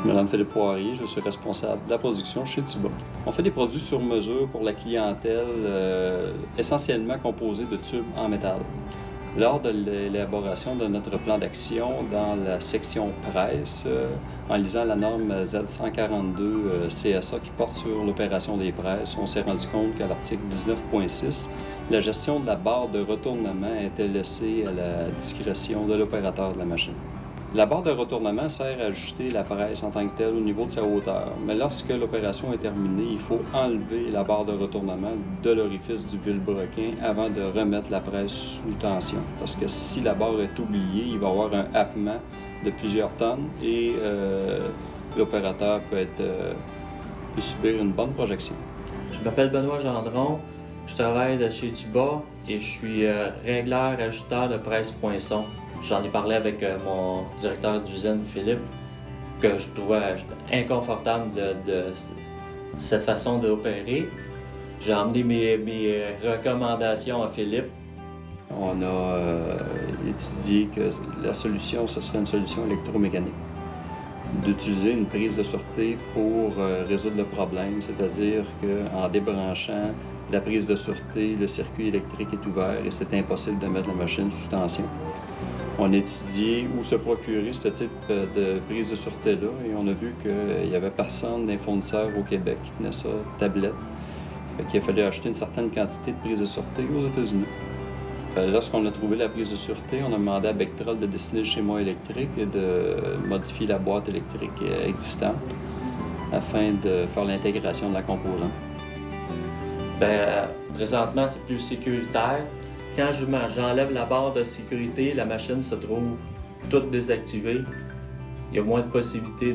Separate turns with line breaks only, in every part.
Madame Philippe Poirier, je suis responsable de la production chez Tuba. On fait des produits sur mesure pour la clientèle, essentiellement composés de tubes en métal. Lors de l'élaboration de notre plan d'action, dans la section presse, en lisant la norme Z142 CSA qui porte sur l'opération des presses, on s'est rendu compte qu'à l'article 19.6, la gestion de la barre de retournement était laissée à la discrétion de l'opérateur de la machine. La barre de retournement sert à ajuster la presse en tant que telle au niveau de sa hauteur, mais lorsque l'opération est terminée, il faut enlever la barre de retournement de l'orifice du vilebrequin avant de remettre la presse sous tension. Parce que si la barre est oubliée, il va y avoir un happement de plusieurs tonnes et l'opérateur peut subir une bonne projection.
Je m'appelle Benoît Gendron, je travaille chez Tuba et je suis régleur ajusteur de presse poinçon. J'en ai parlé avec mon directeur d'usine, Philippe, que je trouvais inconfortable de cette façon d'opérer. J'ai emmené mes recommandations à Philippe.
On a étudié que la solution, ce serait une solution électromécanique. D'utiliser une prise de sûreté pour résoudre le problème, c'est-à-dire qu'en débranchant la prise de sûreté, le circuit électrique est ouvert et c'est impossible de mettre la machine sous tension. On a étudié où se procurer ce type de prise de sûreté-là et on a vu qu'il n'y avait personne d'un fournisseur au Québec qui tenait ça tablette. Il a fallu acheter une certaine quantité de prise de sûreté aux États-Unis. Lorsqu'on a trouvé la prise de sûreté, on a demandé à Bechtel de dessiner le schéma électrique et de modifier la boîte électrique existante afin de faire l'intégration de la composante.
Présentement, c'est plus sécuritaire. Quand j'enlève la barre de sécurité, la machine se trouve toute désactivée. Il y a moins de possibilités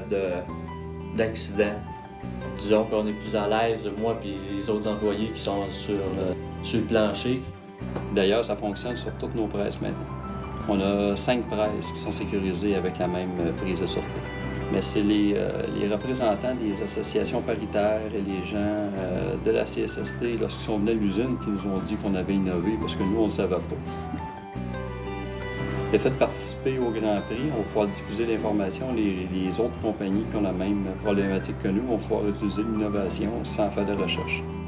d'accident. Disons qu'on est plus à l'aise, moi et les autres employés qui sont sur le plancher.
D'ailleurs, ça fonctionne sur toutes nos presses maintenant. On a 5 presses qui sont sécurisées avec la même prise de sûreté. Mais c'est les représentants des associations paritaires et les gens de la CSST, lorsqu'ils sont venus à l'usine, qui nous ont dit qu'on avait innové parce que nous, on ne le savait pas. Le fait de participer au Grand Prix, on va pouvoir diffuser l'information. Les autres compagnies qui ont la même problématique que nous vont pouvoir utiliser l'innovation sans faire de recherche.